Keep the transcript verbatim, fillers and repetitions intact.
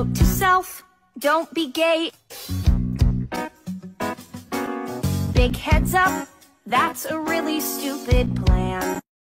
Note to self, don't be gay. Big heads up, that's a really stupid plan.